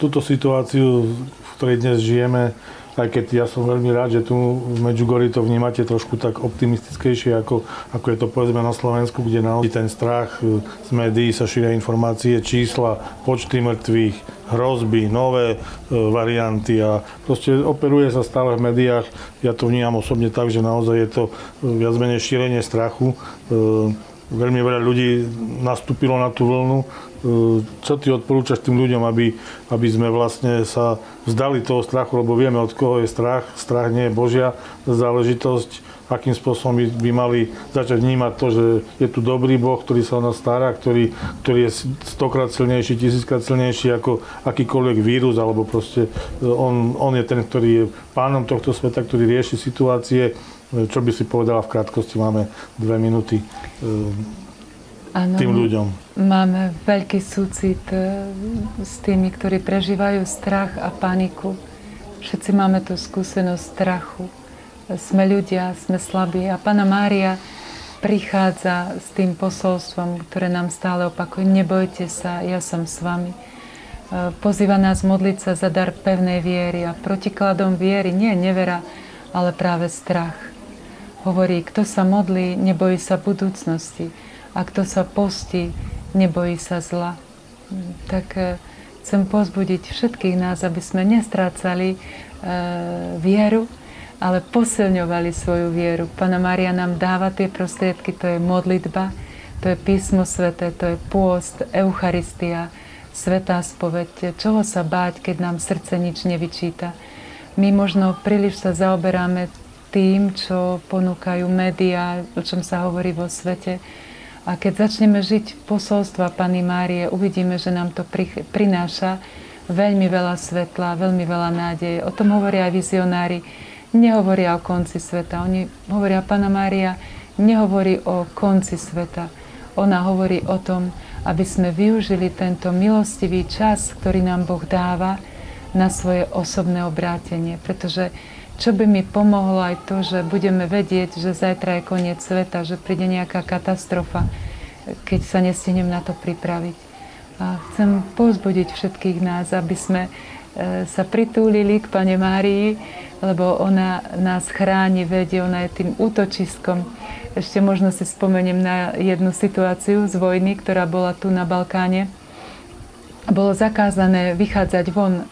túto situáciu, v ktorej dnes žijeme, aj keď ja som veľmi rád, že tu v Medjugorji to vnímate trošku tak optimistickejšie, ako je to povedzme na Slovensku, kde naozaj ten strach z médií sa šíria informácie, čísla, počty mŕtvych, hrozby, nové varianty a proste operuje sa stále v médiách. Ja to vnímam osobne tak, že naozaj je to viac menej šírenie strachu. Veľmi veľa ľudí nastúpilo na tú vlnu. Čo ty odporúčaš tým ľuďom, aby sme vlastne sa vzdali toho strachu, lebo vieme, od koho je strach. Strach nie je Božia záležitosť. Akým spôsobom by mali začať vnímať to, že je tu dobrý Boh, ktorý sa o nás stará, ktorý je 100-krát silnejší, 1000-krát silnejší ako akýkoľvek vírus, alebo proste on je ten, ktorý je pánom tohto sveta, ktorý rieši situácie. Čo by si povedala v krátkosti? Máme 2 minúty. Áno, tým ľuďom. Máme veľký súcit s tými, ktorí prežívajú strach a paniku. Všetci máme tú skúsenosť strachu. Sme ľudia, sme slabí a Panna Mária prichádza s tým posolstvom, ktoré nám stále opakuje. Nebojte sa, ja som s vami. Pozýva nás modliť sa za dar pevnej viery a protikladom viery nie je nevera, ale práve strach. Hovorí, kto sa modlí, nebojí sa budúcnosti. A kto sa postí, nebojí sa zla. Tak chcem povzbudiť všetkých nás, aby sme nestrácali vieru, ale posilňovali svoju vieru. Panna Mária nám dáva tie prostriedky, to je modlitba, to je písmo sväté, to je pôst, Eucharistia, svätá spoveď. Čoho sa báť, keď nám srdce nič nevyčíta? My možno príliš sa zaoberáme tým, čo ponúkajú médiá, o čom sa hovorí vo svete. A keď začneme žiť posolstva Panny Márie, uvidíme, že nám to prináša veľmi veľa svetla, veľmi veľa nádeje. O tom hovoria aj vizionári. Nehovoria o konci sveta. Oni hovoria, Panna Mária nehovorí o konci sveta. Ona hovorí o tom, aby sme využili tento milostivý čas, ktorý nám Boh dáva na svoje osobné obrátenie. Pretože čo by mi pomohlo aj to, že budeme vedieť, že zajtra je koniec sveta, že príde nejaká katastrofa, keď sa nestihnem na to pripraviť. A chcem povzbudiť všetkých nás, aby sme sa pritúlili k Panne Márii, lebo ona nás chráni, vedie, ona je tým útočiskom. Ešte možno si spomeniem na jednu situáciu z vojny, ktorá bola tu na Balkáne. Bolo zakázané vychádzať von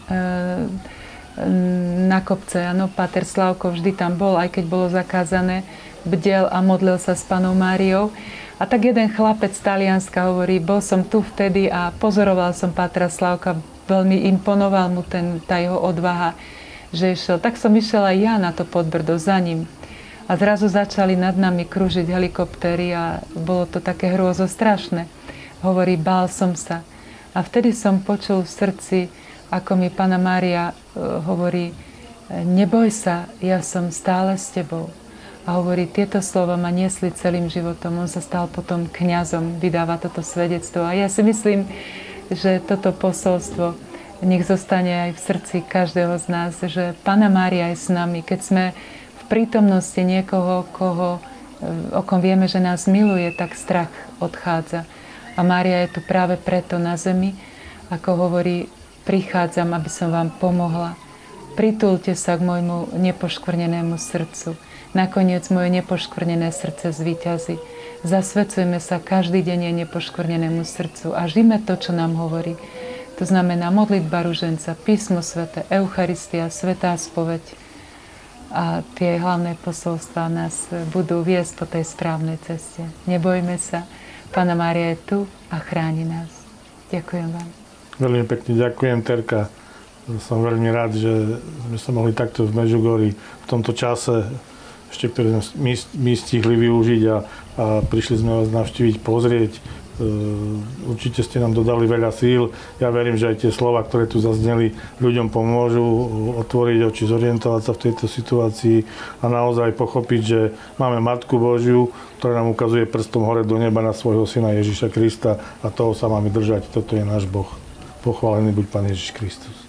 na kopce. Áno, páter Slavko vždy tam bol, aj keď bolo zakázané, bdel a modlil sa s Pannou Máriou. A tak jeden chlapec z Talianska hovorí, bol som tu vtedy a pozoroval som pátra Slavka, veľmi imponoval mu tá jeho odvaha, že išiel. Tak som išiel aj ja na to Podbrdo za ním. A zrazu začali nad nami krúžiť helikoptéry a bolo to také hrôzostrašné. Hovorí, bál som sa. A vtedy som počul v srdci, ako mi Panna Mária hovorí, neboj sa, ja som stále s tebou. A hovorí, tieto slova ma niesli celým životom. On sa stal potom kňazom, vydáva toto svedectvo. A ja si myslím, že toto posolstvo nech zostane aj v srdci každého z nás, že Panna Mária je s nami. Keď sme v prítomnosti niekoho, o kom vieme, že nás miluje, tak strach odchádza. A Mária je tu práve preto na zemi, ako hovorí, prichádzam, aby som vám pomohla. Pritúlte sa k môjmu nepoškvrnenému srdcu. Nakoniec moje nepoškvrnené srdce zvíťazí. Zasvecujme sa každý deň nepoškvrnenému srdcu a žijme to, čo nám hovorí. To znamená modlitba ruženca, písmo sväté, Eucharistia, svätá spoveď. A tie hlavné posolstvá nás budú viesť po tej správnej ceste. Nebojme sa, Panna Mária je tu a chráni nás. Ďakujem vám. Veľmi pekne ďakujem, Terka. Som veľmi rád, že sme sa mohli takto v Medjugorji v tomto čase, ešte ktoré sme my stihli využiť a prišli sme vás navštíviť, pozrieť. Určite ste nám dodali veľa síl. Ja verím, že aj tie slova, ktoré tu zazneli, ľuďom pomôžu otvoriť oči, zorientovať sa v tejto situácii a naozaj pochopiť, že máme Matku Božiu, ktorá nám ukazuje prstom hore do neba na svojho syna Ježiša Krista a toho sa máme držať. Toto je náš Boh. Pochválený buď Pán Ježiš Kristus.